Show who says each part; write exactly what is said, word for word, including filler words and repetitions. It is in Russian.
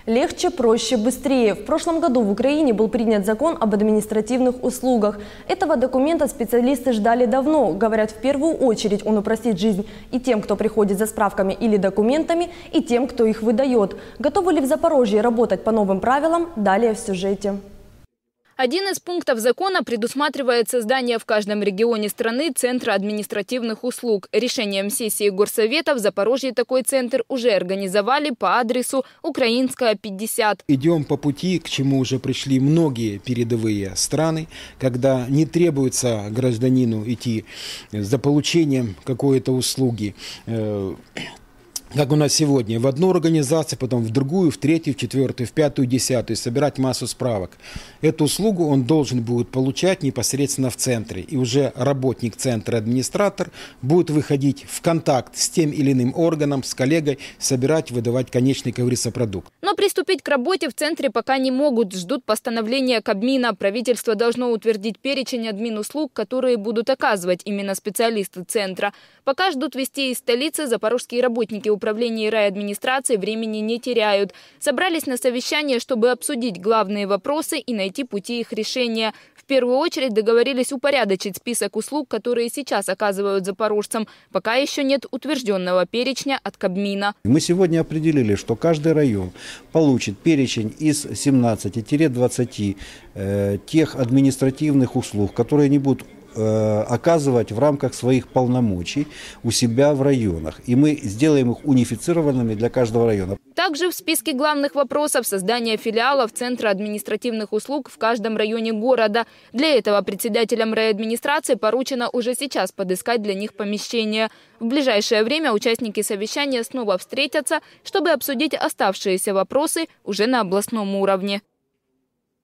Speaker 1: Легче, проще, быстрее. В прошлом году в Украине был принят закон об административных услугах. Этого документа специалисты ждали давно. Говорят, в первую очередь он упростит жизнь и тем, кто приходит за справками или документами, и тем, кто их выдает. Готовы ли в Запорожье работать по новым правилам? Далее в сюжете.
Speaker 2: Один из пунктов закона предусматривает создание в каждом регионе страны Центра административных услуг. Решением сессии Горсовета в Запорожье такой центр уже организовали по адресу Украинская, пятьдесят.
Speaker 3: Идем по пути, к чему уже пришли многие передовые страны, когда не требуется гражданину идти за получением какой-то услуги, как у нас сегодня, в одну организацию, потом в другую, в третью, в четвертую, в пятую, десятую, собирать массу справок. Эту услугу он должен будет получать непосредственно в центре. И уже работник центра, администратор, будет выходить в контакт с тем или иным органом, с коллегой, собирать, выдавать конечный, как говорится, продукт.
Speaker 2: Но приступить к работе в центре пока не могут. Ждут постановления Кабмина. Правительство должно утвердить перечень админ-услуг, которые будут оказывать именно специалисты центра. Пока ждут вестей из столицы, запорожские работники управления райадминистрации времени не теряют. Собрались на совещание, чтобы обсудить главные вопросы и найти пути их решения. В первую очередь договорились упорядочить список услуг, которые сейчас оказывают запорожцам. Пока еще нет утвержденного перечня от Кабмина.
Speaker 4: Мы сегодня определили, что каждый район получит перечень из семнадцати-двадцати э, тех административных услуг, которые они будут оказывать в рамках своих полномочий у себя в районах. И мы сделаем их унифицированными для каждого района.
Speaker 2: Также в списке главных вопросов создание филиалов Центра административных услуг в каждом районе города. Для этого председателям райадминистрации поручено уже сейчас подыскать для них помещение. В ближайшее время участники совещания снова встретятся, чтобы обсудить оставшиеся вопросы уже на областном уровне.